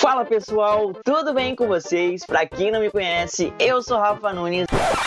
Fala pessoal, tudo bem com vocês? Pra quem não me conhece, eu sou Rafa Nunes.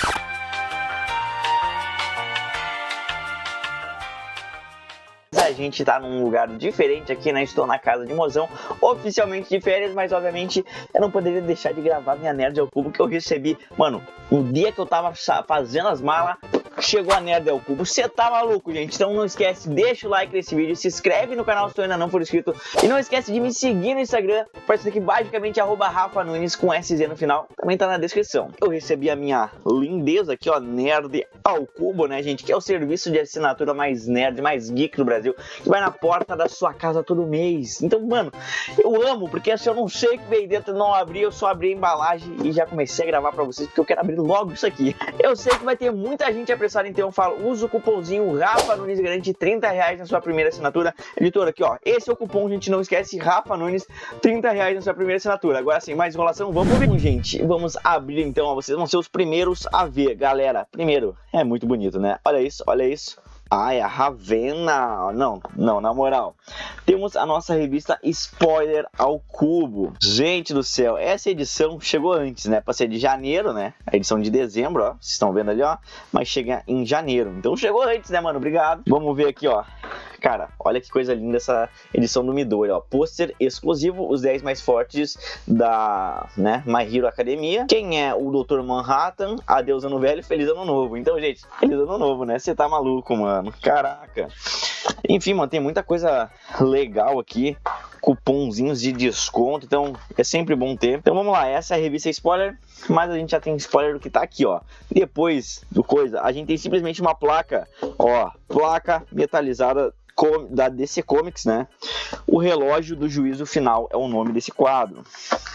A gente tá num lugar diferente aqui, né? Estou na casa de Mozão, oficialmente de férias, mas obviamente eu não poderia deixar de gravar minha Nerd ao Cubo que eu recebi. Mano, no dia que eu tava fazendo as malas, chegou a Nerd ao Cubo. Você tá maluco, gente? Então não esquece, deixa o like nesse vídeo, se inscreve no canal se tu ainda não for inscrito e não esquece de me seguir no Instagram, parece que basicamente @Rafa Nunes com SZ no final, também tá na descrição. Eu recebi a minha lindeza aqui, ó, Nerd ao Cubo, né, gente? Que é o serviço de assinatura mais nerd, mais geek do Brasil, que vai na porta da sua casa todo mês. Então, mano, eu amo, porque assim, eu não sei o que veio dentro, não abri, eu só abri a embalagem e já comecei a gravar pra vocês, porque eu quero abrir logo isso aqui. Eu sei que vai ter muita gente apressada, então eu falo, usa o cupomzinho Rafa Nunes, garante R$30 na sua primeira assinatura. Editor, aqui ó, esse é o cupom, gente, não esquece, Rafa Nunes, R$30 na sua primeira assinatura. Agora sem mais enrolação, vamos ver, gente, vamos abrir então, ó, vocês vão ser os primeiros a ver, galera. Primeiro, é muito bonito, né? Olha isso, olha isso. Ah, é a Ravenna. Não, na moral. Temos a nossa revista Spoiler ao Cubo. Gente do céu, essa edição chegou antes, né? Pra ser de janeiro, né? A edição de dezembro, ó. Vocês estão vendo ali, ó. Mas chega em janeiro. Então chegou antes, né, mano? Obrigado. Vamos ver aqui, ó. Cara, olha que coisa linda essa edição do Midori, ó. Pôster exclusivo, os 10 mais fortes da, né, My Hero Academia. Quem é o Dr. Manhattan? Adeus ano velho, feliz ano novo. Então, gente, feliz ano novo, né? Você tá maluco, mano. Caraca. Enfim, mano, tem muita coisa legal aqui. Cupomzinhos de desconto, então é sempre bom ter. Então vamos lá, essa é a revista Spoiler, mas a gente já tem spoiler do que tá aqui, ó. Depois do coisa, a gente tem simplesmente uma placa, ó, placa metalizada da DC Comics, né? O relógio do juízo final é o nome desse quadro.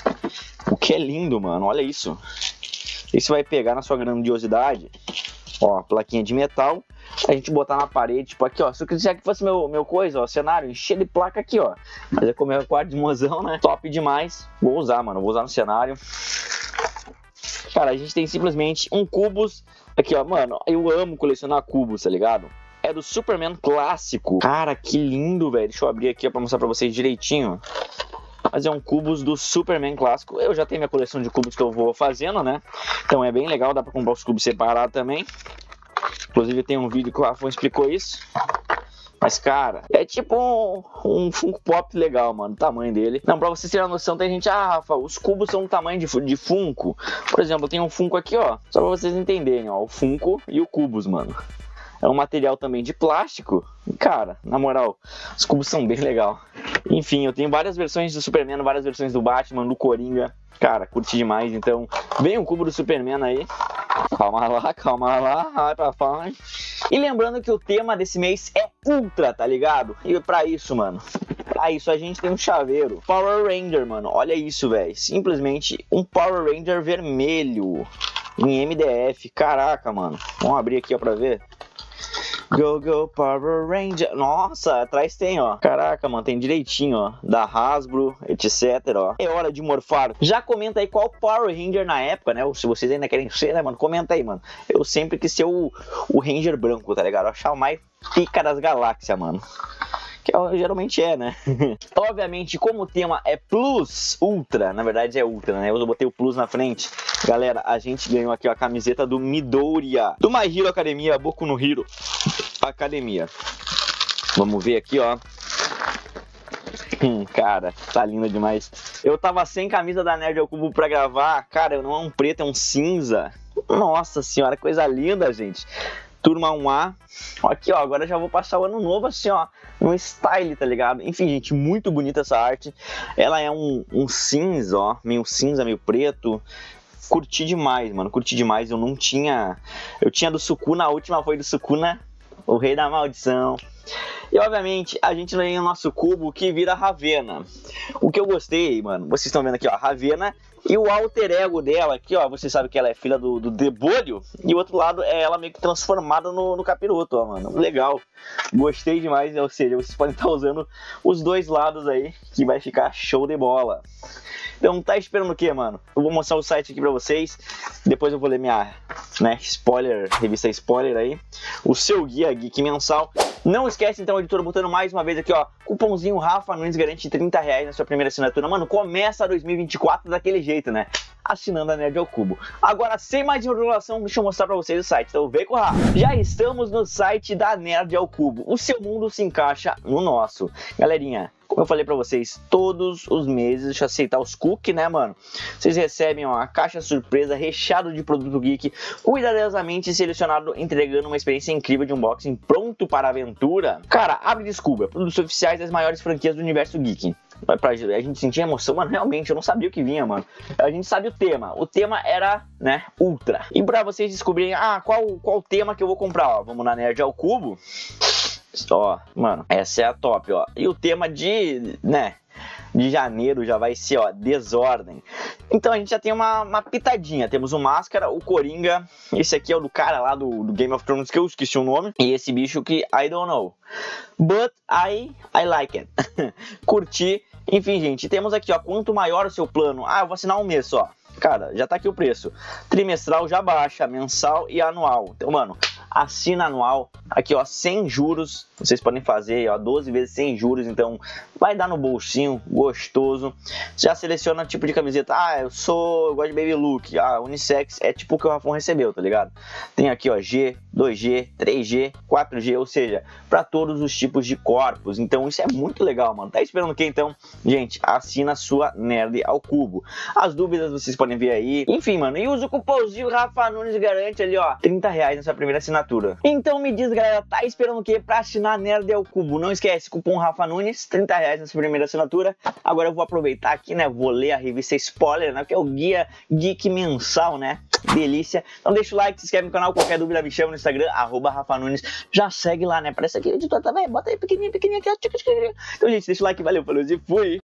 O que é lindo, mano, olha isso. Isso vai pegar na sua grandiosidade. Ó, plaquinha de metal, a gente botar na parede, tipo aqui, ó. Se eu quiser que fosse meu coisa, ó, cenário, encher de placa aqui, ó. Mas é como é o quarto de Mozão, né? Top demais. Vou usar, mano, vou usar no cenário. Cara, a gente tem simplesmente um cubos. Aqui, ó, mano, eu amo colecionar cubos, tá ligado? É do Superman clássico. Cara, que lindo, velho. Deixa eu abrir aqui ó, pra mostrar pra vocês direitinho. Mas é um cubos do Superman clássico. Eu já tenho minha coleção de cubos que eu vou fazendo, né? Então é bem legal, dá pra comprar os cubos separados também. Inclusive tem um vídeo que o Rafa explicou isso. Mas cara, é tipo um Funko Pop legal, mano, o tamanho dele. Não, pra vocês terem uma noção, tem gente, Rafa, os cubos são do tamanho de Funko. Por exemplo, tem um Funko aqui, ó. Só pra vocês entenderem, ó, o Funko e o cubos, mano. É um material também de plástico. Cara, na moral, os cubos são bem legal. Enfim, eu tenho várias versões do Superman, várias versões do Batman, do Coringa. Cara, curti demais. Então, vem um cubo do Superman aí. Calma lá, vai pra fora. E lembrando que o tema desse mês é Ultra, tá ligado? E pra isso, mano, pra isso a gente tem um chaveiro Power Ranger, mano. Olha isso, velho. Simplesmente um Power Ranger vermelho em MDF. Caraca, mano. Vamos abrir aqui, ó, pra ver. Go Power Ranger. Nossa, atrás tem, ó. Caraca, mano, tem direitinho, ó. Da Hasbro, etc, ó. É hora de morfar. Já comenta aí qual Power Ranger na época, né? Ou se vocês ainda querem ser, né, mano? Comenta aí, mano. Eu sempre quis ser o Ranger branco, tá ligado? Eu achava o mais pica das galáxias, mano. Que geralmente é, né? Obviamente, como o tema é Plus Ultra, na verdade é Ultra, né? Eu botei o Plus na frente. Galera, a gente ganhou aqui ó, a camiseta do Midoriya, do My Hero Academia, Boku no Hero Academia. Vamos ver aqui, ó. Cara, tá linda demais. Eu tava sem camisa da Nerd ao Cubo pra gravar. Cara, não é um preto, é um cinza. Nossa senhora, coisa linda, gente. Turma 1A. Aqui, ó, agora já vou passar o ano novo assim, ó, no style, tá ligado? Enfim, gente, muito bonita essa arte. Ela é um cinza, ó, meio cinza, meio preto. Curti demais, mano, curti demais. Eu não tinha... Eu tinha do Sukuna, a última foi do Sukuna, o Rei da Maldição. E obviamente a gente tem o nosso cubo que vira Ravenna. O que eu gostei, mano, vocês estão vendo aqui, ó, Ravenna e o alter ego dela aqui, ó, você sabe que ela é filha do Demolho e o outro lado é ela meio que transformada no capiroto, ó, mano, legal. Gostei demais, ou seja, vocês podem estar usando os dois lados aí, que vai ficar show de bola. Então tá esperando o que, mano? Eu vou mostrar o site aqui pra vocês, depois eu vou ler minha, né, spoiler, revista Spoiler aí, o seu guia geek mensal. Não esquece então, editor, botando mais uma vez aqui, ó, cupomzinho Rafa Nunes garante R$30 na sua primeira assinatura. Mano, começa 2024 daquele jeito, né? Assinando a Nerd ao Cubo. Agora, sem mais enrolação, deixa eu mostrar pra vocês o site. Então vem com o Rafa. Já estamos no site da Nerd ao Cubo. O seu mundo se encaixa no nosso. Galerinha, como eu falei pra vocês, todos os meses, deixa eu aceitar os cookies, né, mano? Vocês recebem ó, a caixa surpresa recheado de produto geek, cuidadosamente selecionado, entregando uma experiência incrível de unboxing pronto para a aventura. Cara, abre e descubra produtos oficiais das maiores franquias do universo geek. Pra gente sentir emoção, mano, realmente, eu não sabia o que vinha, mano. A gente sabe o tema era, né, Ultra. E pra vocês descobrirem, qual tema que eu vou comprar, ó, vamos na Nerd ao Cubo. Ó, mano, essa é a top, ó. E o tema de janeiro já vai ser, ó, desordem. Então a gente já tem uma pitadinha. Temos o Máscara, o Coringa. Esse aqui é o do cara lá do Game of Thrones, que eu esqueci o nome. E esse bicho que I don't know. But I like it. Curti. Enfim, gente, temos aqui, ó, quanto maior o seu plano. Eu vou assinar um mês só. Cara, já tá aqui o preço. Trimestral já baixa, mensal e anual. Então, mano, assina anual. Aqui, ó, sem juros. Vocês podem fazer, ó, 12 vezes sem juros. Então, vai dar no bolsinho, gostoso. Já seleciona o tipo de camiseta. Eu gosto de baby look. Unissex é tipo o que o Rafão recebeu, tá ligado? Tem aqui, ó, G, 2G, 3G, 4G. Ou seja, pra todos os tipos de corpos. Então, isso é muito legal, mano. Tá esperando o quê, então? Gente, assina a sua Nerd ao Cubo. As dúvidas vocês podem ver aí. Enfim, mano, e usa o cupomzinho Rafa Nunes garante ali, ó, R$30 na sua primeira assinatura. Então me diz, galera, tá esperando o quê pra assinar a Nerd ao Cubo? Não esquece, cupom Rafa Nunes, R$30 na sua primeira assinatura. Agora eu vou aproveitar aqui, né, vou ler a revista Spoiler, né, que é o Guia Geek Mensal, né, delícia. Então deixa o like, se inscreve no canal, qualquer dúvida me chama no Instagram, @Rafa Nunes. Já segue lá, né, parece aqui o editor também, bota aí pequenininho aqui, ó. Então gente, deixa o like, valeu, falou e fui!